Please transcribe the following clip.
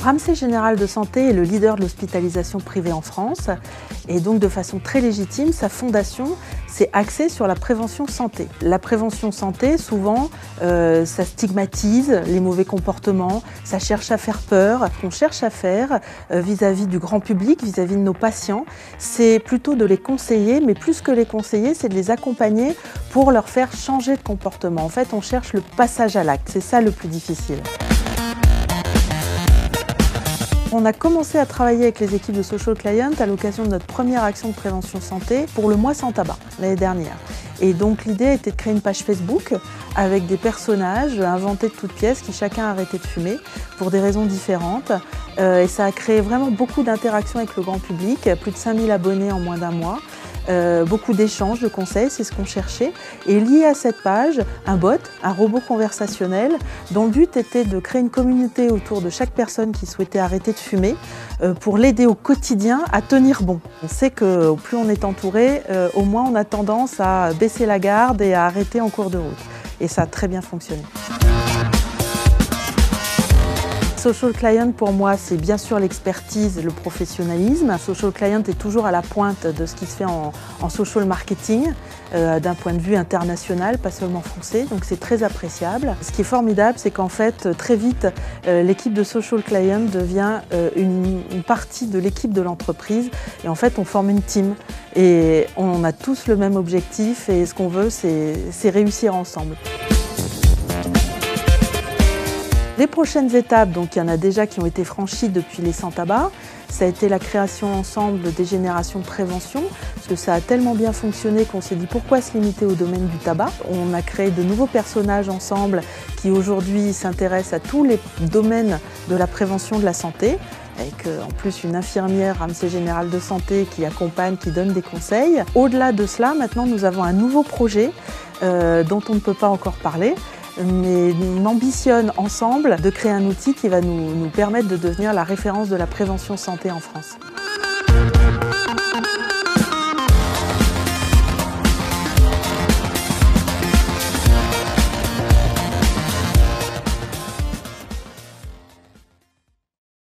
Ramsay Général de Santé est le leader de l'hospitalisation privée en France et donc de façon très légitime, sa fondation s'est axée sur la prévention santé. La prévention santé, souvent, ça stigmatise les mauvais comportements, ça cherche à faire peur. Ce qu'on cherche à faire vis-à-vis du grand public, vis-à-vis de nos patients, c'est plutôt de les conseiller, mais plus que les conseiller, c'est de les accompagner pour leur faire changer de comportement. En fait, on cherche le passage à l'acte, c'est ça le plus difficile. On a commencé à travailler avec les équipes de Social Client à l'occasion de notre première action de prévention santé pour le mois sans tabac l'année dernière. Et donc l'idée était de créer une page Facebook avec des personnages inventés de toutes pièces qui chacun a arrêté de fumer pour des raisons différentes. Et ça a créé vraiment beaucoup d'interactions avec le grand public, plus de 5000 abonnés en moins d'un mois. Beaucoup d'échanges, de conseils, c'est ce qu'on cherchait. Et lié à cette page, un bot, un robot conversationnel, dont le but était de créer une communauté autour de chaque personne qui souhaitait arrêter de fumer pour l'aider au quotidien à tenir bon. On sait que plus on est entouré, au moins on a tendance à baisser la garde et à arrêter en cours de route. Et ça a très bien fonctionné. Social Client, pour moi, c'est bien sûr l'expertise, le professionnalisme. Social Client est toujours à la pointe de ce qui se fait en social marketing, d'un point de vue international, pas seulement français, donc c'est très appréciable. Ce qui est formidable, c'est qu'en fait, très vite, l'équipe de Social Client devient une partie de l'équipe de l'entreprise et en fait, on forme une team et on a tous le même objectif et ce qu'on veut, c'est réussir ensemble. Les prochaines étapes, donc il y en a déjà qui ont été franchies depuis les sans tabac, ça a été la création ensemble des générations de prévention, parce que ça a tellement bien fonctionné qu'on s'est dit pourquoi se limiter au domaine du tabac. On a créé de nouveaux personnages ensemble qui aujourd'hui s'intéressent à tous les domaines de la prévention de la santé, avec en plus une infirmière Ramsay Général de Santé qui accompagne, qui donne des conseils. Au-delà de cela, maintenant nous avons un nouveau projet dont on ne peut pas encore parler, mais on ambitionne ensemble de créer un outil qui va nous permettre de devenir la référence de la prévention santé en France.